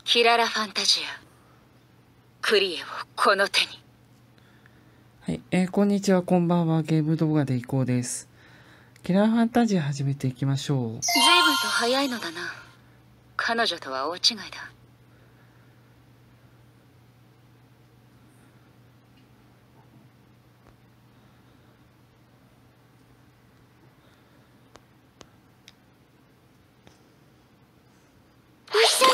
キララファンタジア、クリエをこの手に。 はい、こんにちは、こんばんは。ゲーム動画でいこうです。キラーファンタジー始めていきましょう。 随分と早いのだな。彼女とは大違いだ。 一緒に頑張りましょ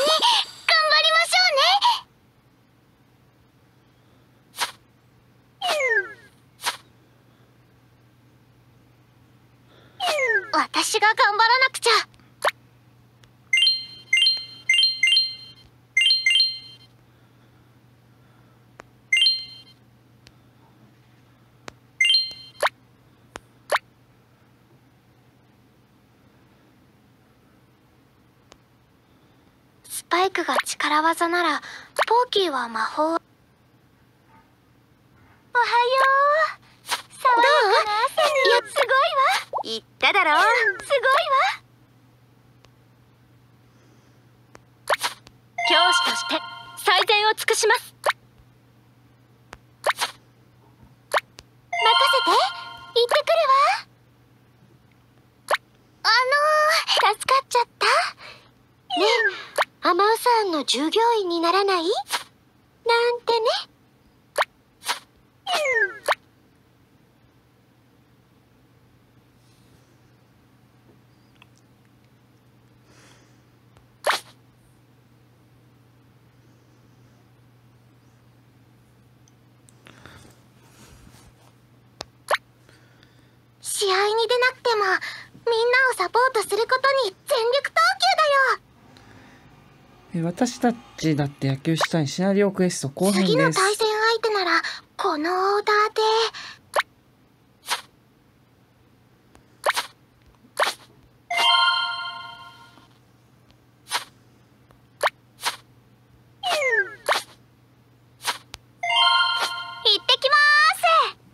うね。私が頑張らなくちゃ。スパイクが力技なら、ポーキーは魔法。おはよう。爽やかな朝ね。いや、すごいわ。言っただろ。すごいわ。 教師として最善を尽くします。 任せて。行ってくるわ。助かっちゃった。ねえ、アマウさんの従業員にならない？なんてね。試合に出なくても、みんなをサポートすることに全力投球だよ。 私たちだって野球したいシナリオクエスト後編です。 次の対戦相手ならこのオーダーで。行ってきまーす。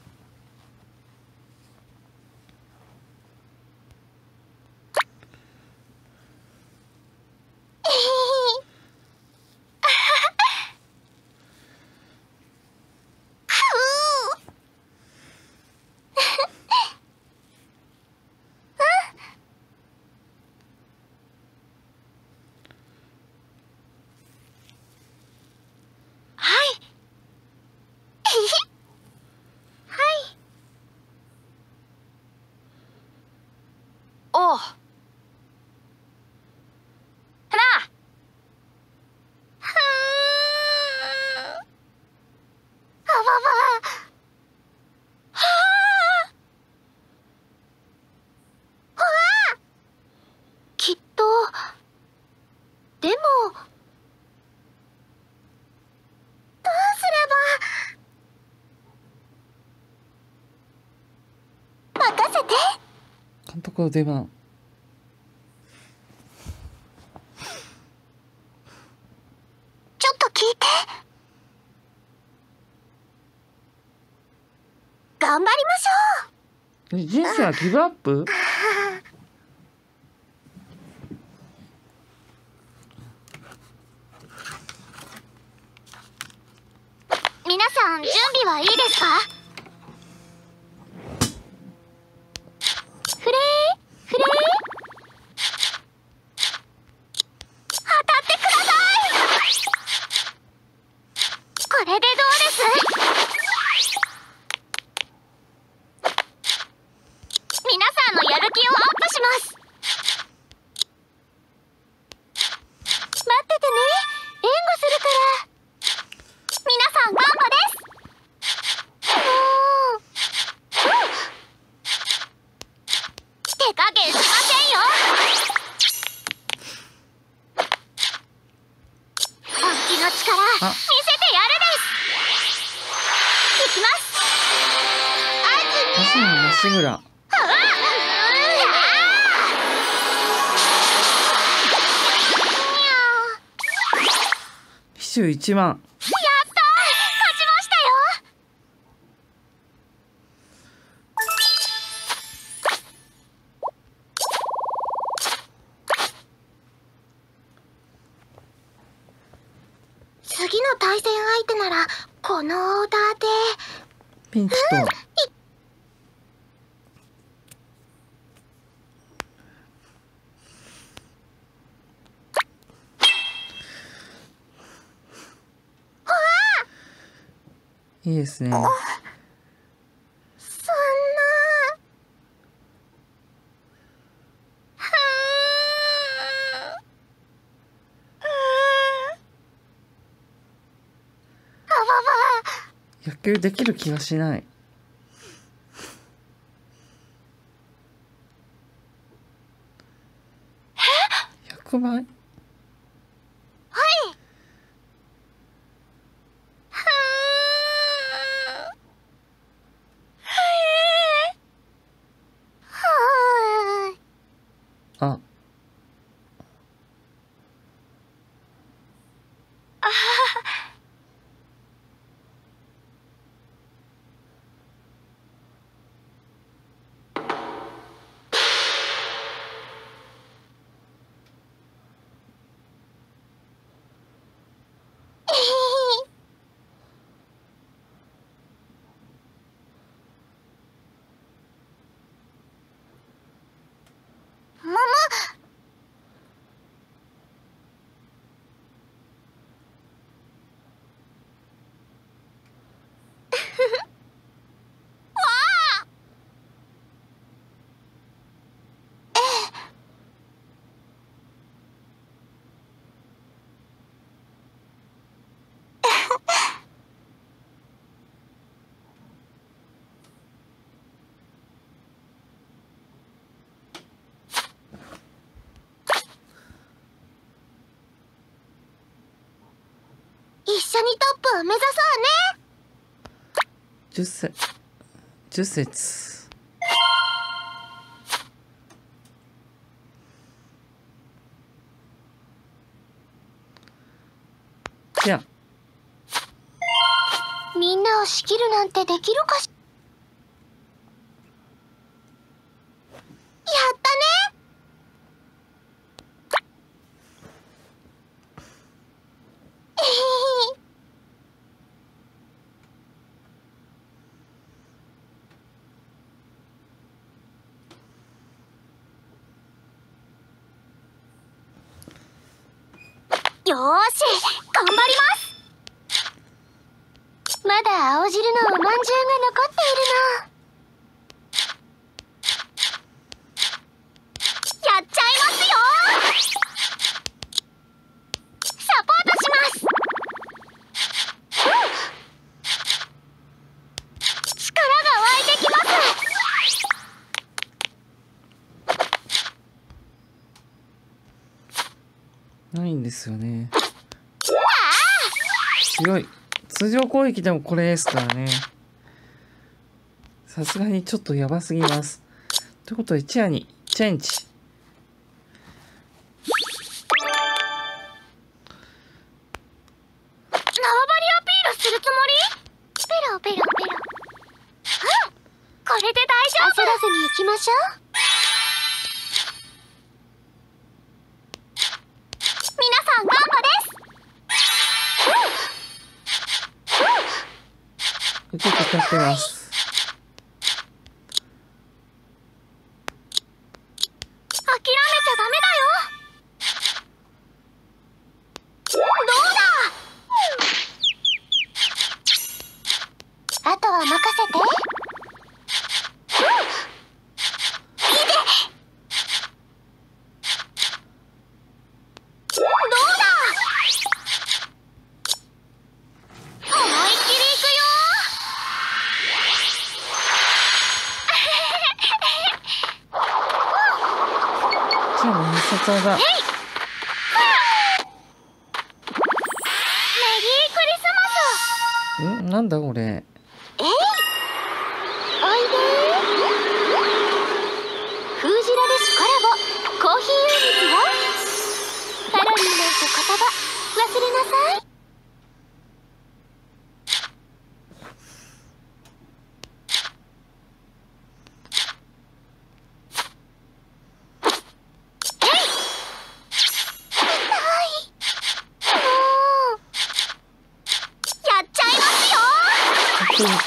おう。なあ。 あわわ。はあ。ほわ。きっと。でも。どうすれば。任せて。 監督の出番。 ちょっと聞いて。頑張りましょう。 人生はギブアップ？ 皆さん準備はいいですか？フレーフレー、当たってください。これでどうです？皆さんのやる気をアップします。待っててね、援護するから。皆さんガンバです。手加減しませんよ。本気の力見せてやるです。いきます。 橋野梨村。21万。 やったー、勝ちましたよ。 次の対戦相手ならこのオーダーで。 ピンチと、いいですね。 そんな。 野球できる気がしない。100倍？あ、 一緒にトップを目指そうね。 10節。じゃあ、 みんなを仕切るなんてできるかし。やったね。よーし、頑張ります。まだ青汁のおまんじゅうが残っているの。やっちゃいますよ。サポートします。力が湧いてきます。 ないんですよね。強い。通常攻撃でもこれですからね。さすがにちょっとやばすぎます。ということで、チアにチェンジ。 縄張りアピールするつもり？ペロペロペロ。これで大丈夫。焦らずに行きましょう。皆さんガンバです。 受けて立ってます。 諦めちゃダメだよ。どうだ。あとは任せて。 チアの必殺技。 メリークリスマス。 なんだこれ。 おいでフージラデシコラボコーヒーユニットよ。カロリーなんて言葉忘れなさい。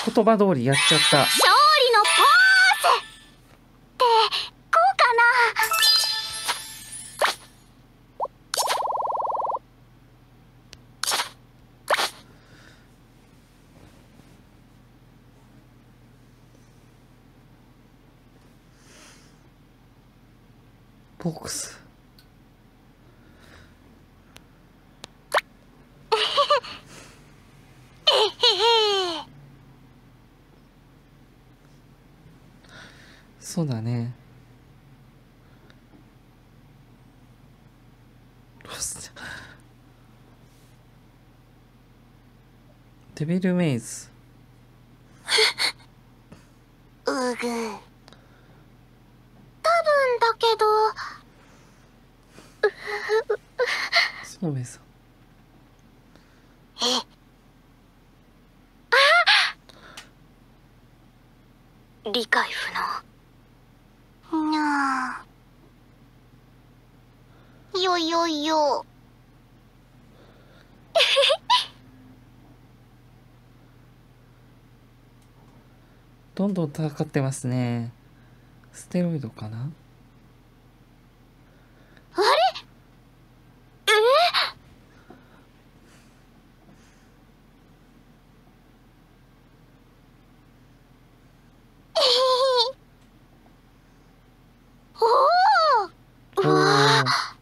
言葉通りやっちゃった。 勝利のポーズってこうかな。 ボックス。そうだね。デビルメイズ。 うぐ。多分だけど。 そうめさん。 理解不能。にゃー。よよよ。 どんどん戦ってますね。ステロイドかな。 あれ？おお。うわー。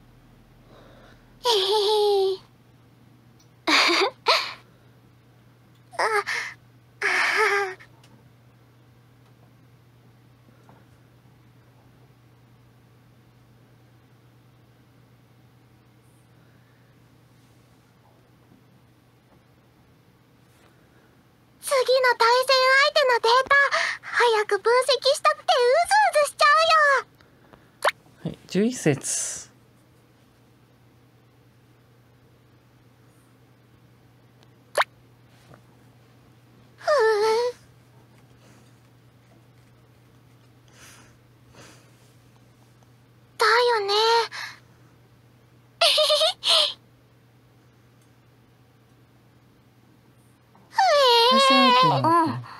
次の対戦相手のデータ早く分析したくてうずうずしちゃうよ。 はい、11節。 だよね。 対戦相手なんだね。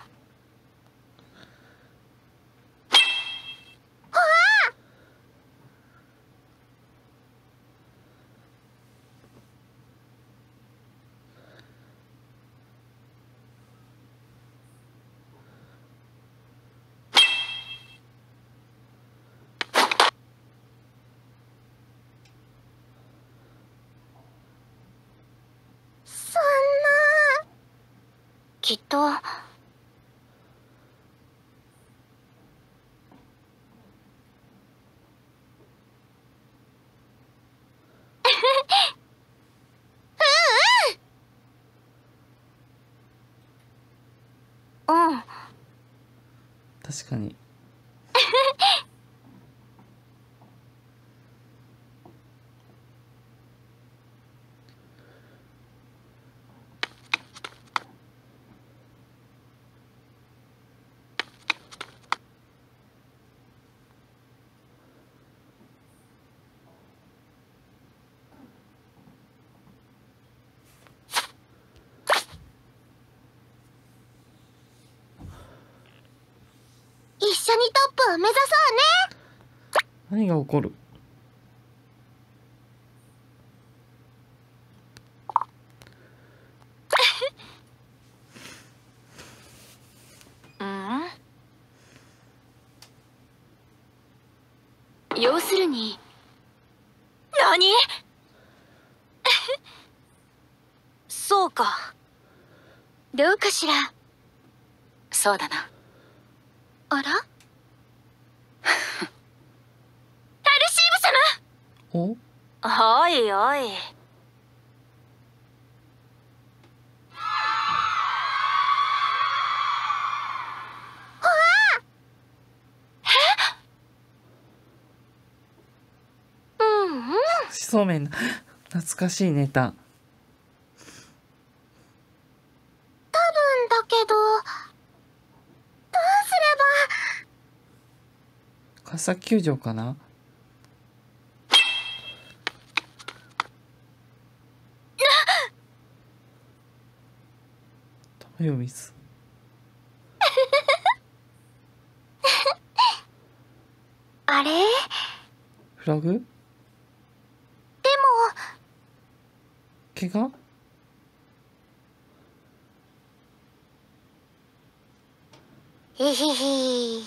そんな。きっと。うん。 確かに。 一緒にトップを目指そうね。 何が起こる？ 要するに。何？そうか。 どうかしら。 そうだな。 あら？タルシーブ様。 お？ おいおい。 しそうめん。懐かしいネタ。 多分だけど、どうすれば。 笠球場かな。玉読みす。 フラグ？ でも、 怪我？ えへへ。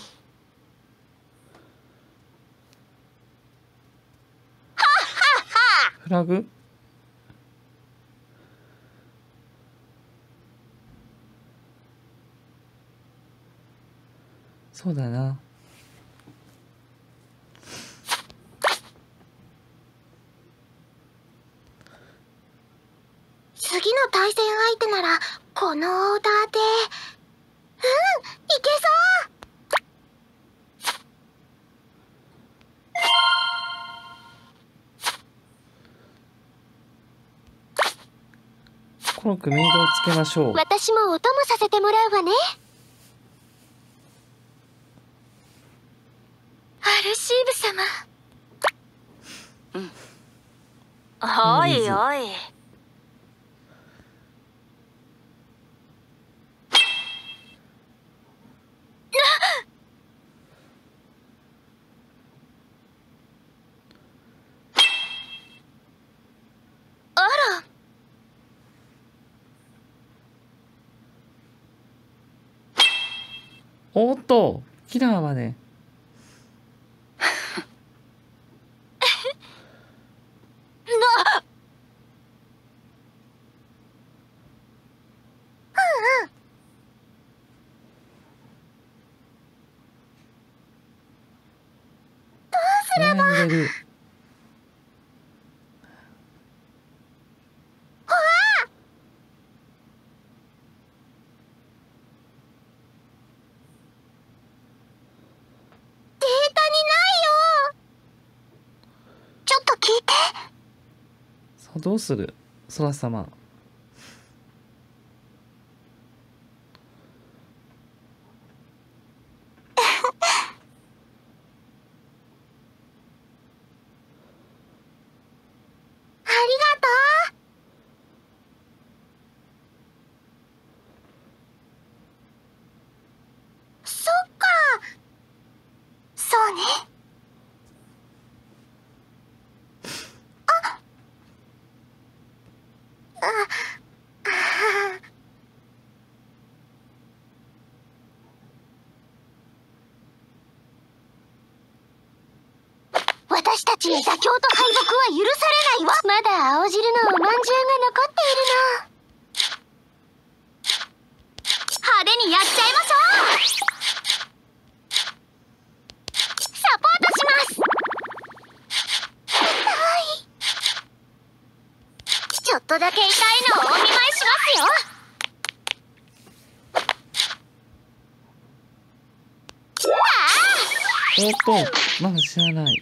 フラグ？そうだな。 次の対戦相手なら、このオーダーで。いけそう。 コロックメイドをつけましょう。 私もお供させてもらうわね。アルシーブ様。 おいおい。 あら。 おっと、キラーまで。入れる。 データにないよ。ちょっと聞いて。 さあどうする？ソラ様。 ありがとう。そっか。そうね。私たちに妥協と敗北は許されないわ。まだ青汁のおまんじゅうが残っているの。派手にやっちゃいましょう。サポートします。ちょっとだけ痛いのをお見舞いしますよ。 おっと、まだ知らない。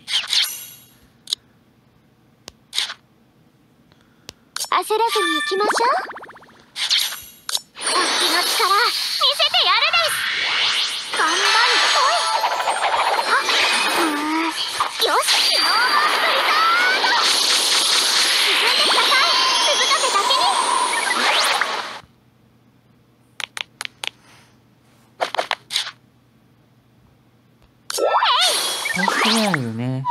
焦らずに行きましょう。本気の力見せてやるです。頑張る。よし、ノーマンプリザード。沈んでください。鈴風だけに。 助けないよね。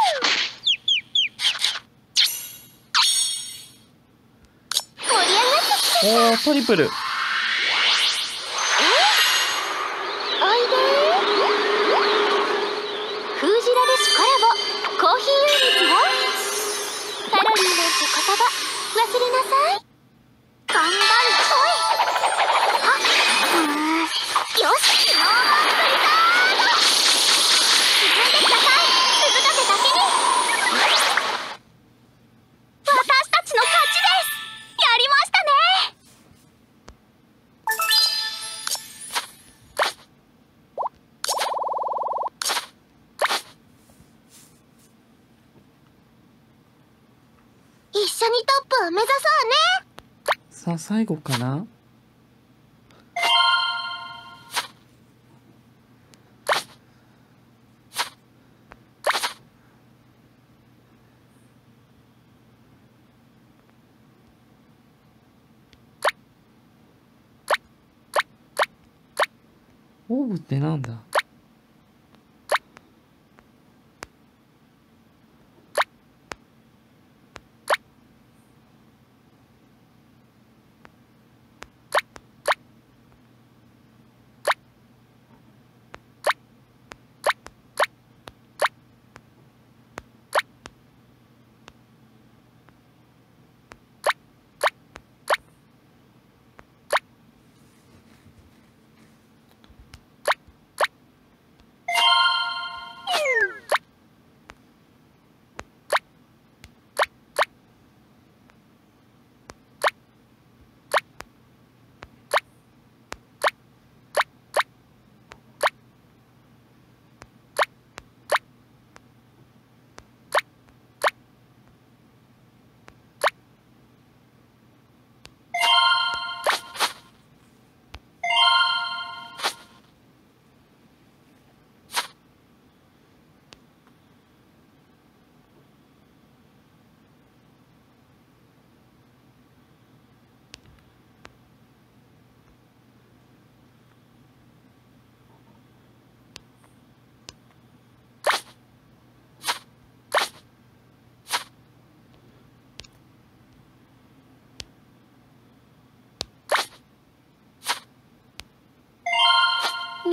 盛り上がってきて。 おー、トリプル。 おいでフージラレシコラボコーヒーユニットよ。カロリーなんて言葉忘れなさい。頑張る。よし、ノーマンプリザード。沈んでください。鈴風だけに。私たちの勝ちです。やりましたね。一緒にトップを目指そうね。 さあ、最後かな？オーブってなんだ？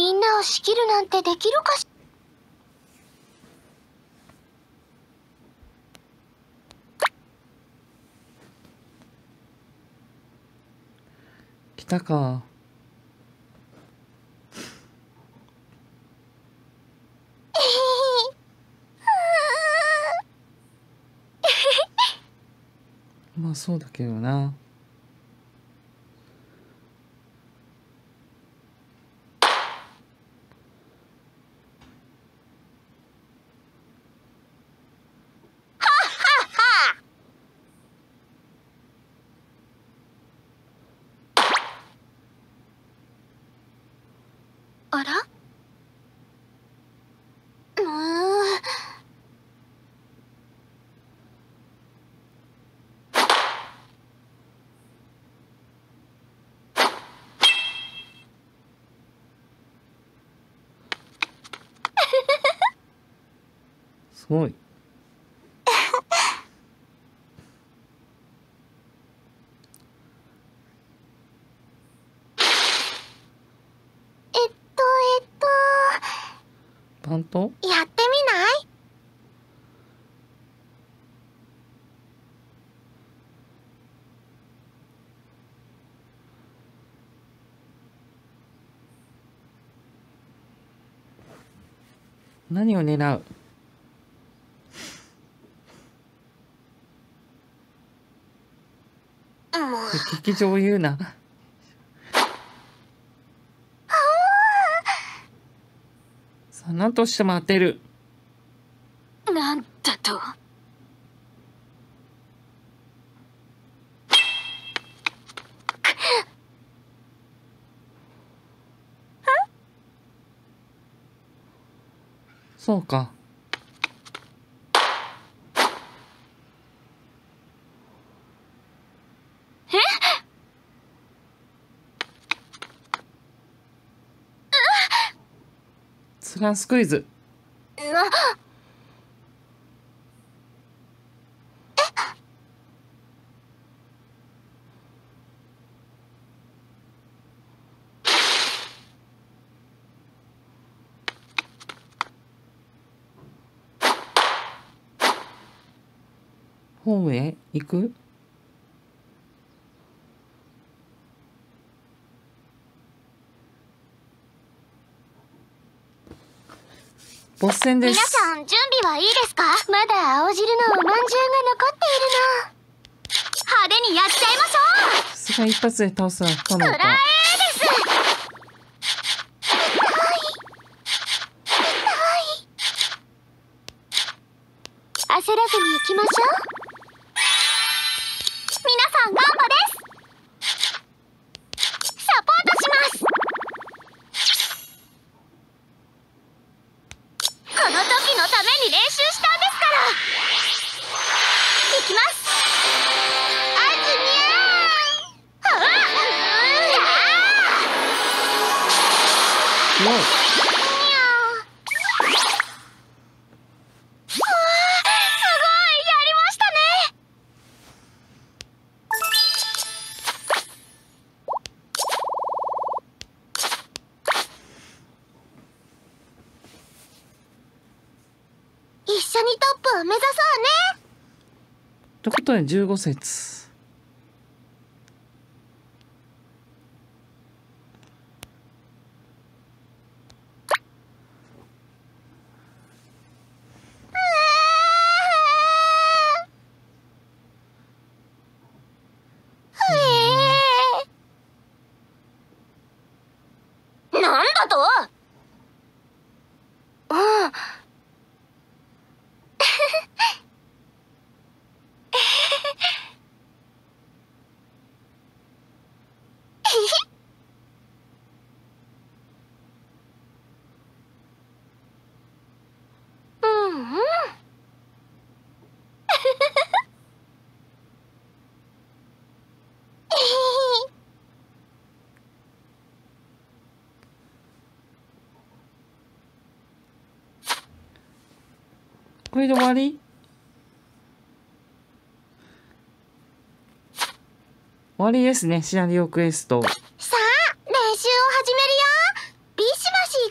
みんなを仕切るなんてできるかし来たか。まあそうだけどな。 あらすごい。パント？ やってみない？ 何を狙う？劇場言うな。さあ何としても当てる。 なんだと。 そうか。スランスクイズ。ホームへ行く？ボス戦です。 皆さん準備はいいですか？まだ青汁のおまんじゅうが残っているの。派手にやっちゃいましょう。 さすが一発で倒すのは不可能くらえか。 です。焦らずに行きましょう。皆さんガンバです。サポートします。この時のために練習したんですから。行きます。あずにゃー。うわすごい。 一緒にトップを目指そうね。 ということで15節。 なんだと？うん。うんうん。 これで終わり？終わりですね、シナリオクエスト。 さあ、練習を始めるよ。ビシバシ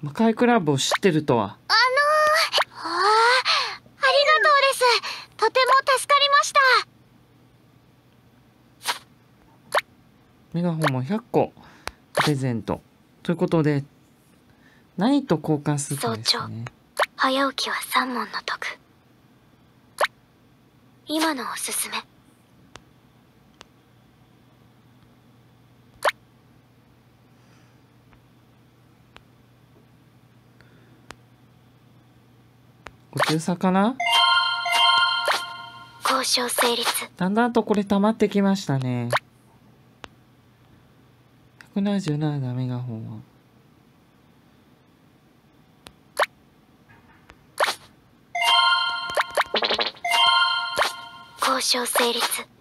魔界クラブを知ってるとは。 ありがとうです。とても助かりました。 メガホンも100個プレゼントということで、何と交換するかですね。 早起きは3問の得。今のおすすめ。 ご中佐かな。 交渉成立。 だんだんとこれ溜まってきましたね。177だ、メガホンは。 交渉成立。いつも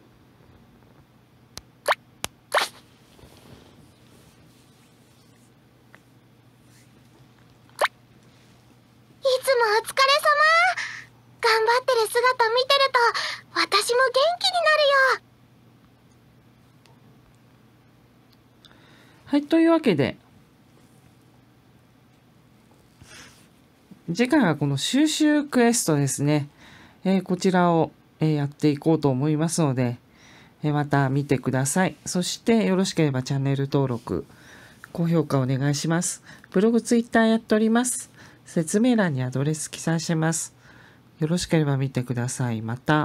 お疲れ様。頑張ってる姿見てると私も元気になるよ。 はい、というわけで、次回はこの収集クエストですね。こちらを、やっていこうと思いますので、また見てください。そしてよろしければチャンネル登録、高評価お願いします。ブログ、ツイッターやっております。説明欄にアドレス記載してます。よろしければ見てください。また、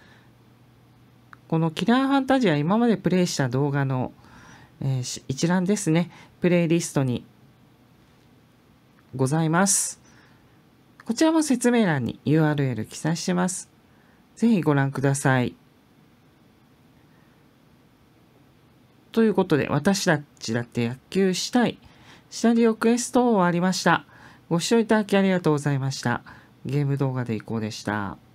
このキラーファンタジア、今までプレイした動画の、一覧ですね。プレイリストにございます。こちらも説明欄に URL 記載してます。ぜひご覧ください。ということで、私たちだって野球したい。シナリオクエスト終わりました。ご視聴いただきありがとうございました。ゲーム動画でいこうでした。